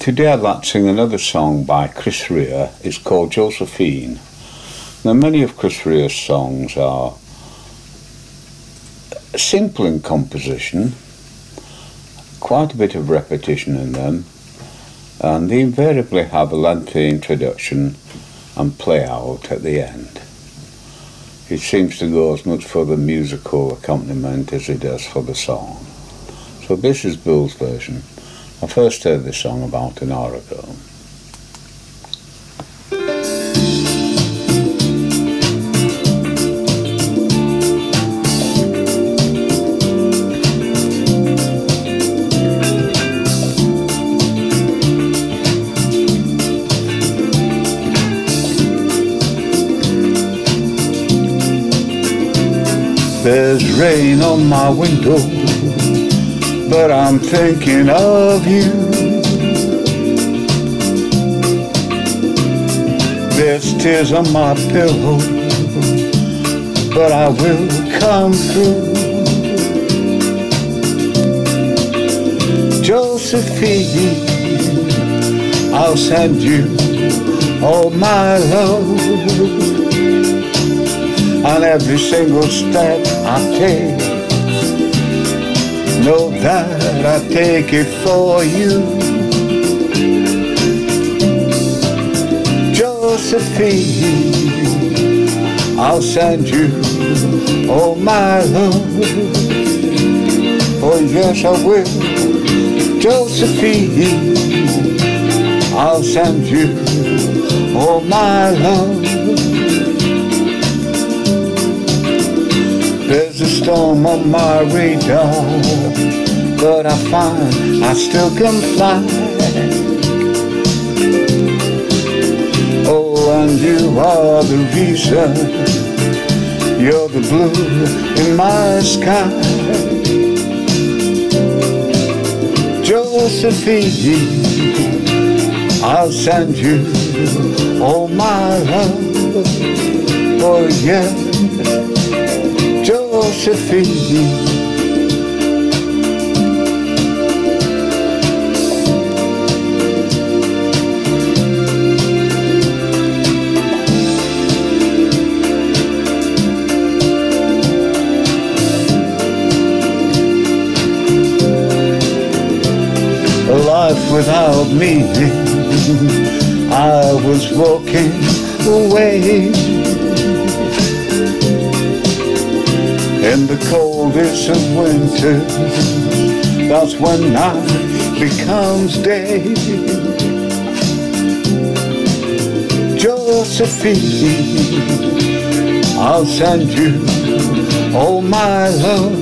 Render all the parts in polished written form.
today I'd like to sing another song by Chris Rea. It's called Josephine. Now, many of Chris Rea's songs are simple in composition, quite a bit of repetition in them, and they invariably have a lengthy introduction and play out at the end. It seems to go as much for the musical accompaniment as it does for the song. So this is Bill's version. I first heard this song about an hour ago. There's rain on my window, but I'm thinking of you. There's tears on my pillow, but I will come through. Josephine, I'll send you all my love. On every single step I take, know that I take it for you. Josephine, I'll send you all my love. Oh yes I will. Josephine, I'll send you all my love. There's a storm on my radar, but I find I still can fly. Oh, and you are the reason, you're the blue in my sky. Josephine, I'll send you all my love. Oh yeah, Josephine. A life without meaning, I was walking away. In the coldest of winters, that's when night becomes day. Josephine, I'll send you all my love.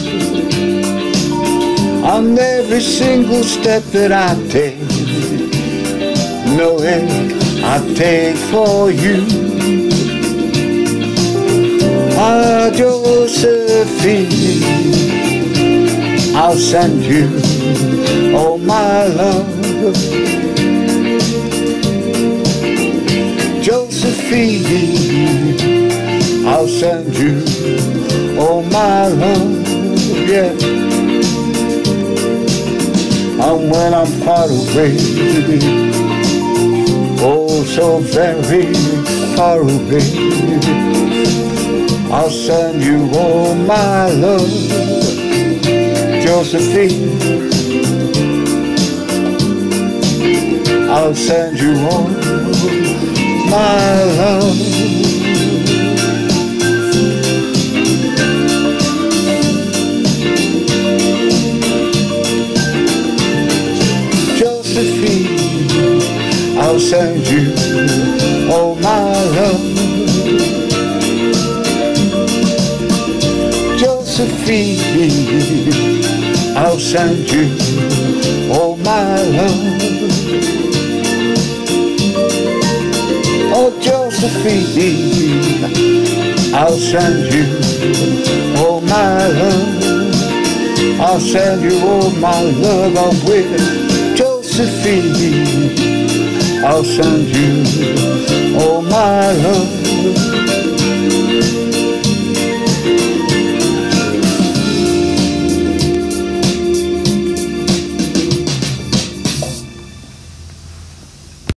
On every single step that I take, knowing I take for you. Ah, Josephine, I'll send you all my love. Josephine, I'll send you all my love, yeah. And when I'm far away, oh so very far away, I'll send you all my love. Josephine, I'll send you all my love. Josephine, I'll send you all my love. Josephine, I'll send you all my love. Oh Josephine, I'll send you all my love. I'll send you all my love, I will. Josephine, I'll send you all my love.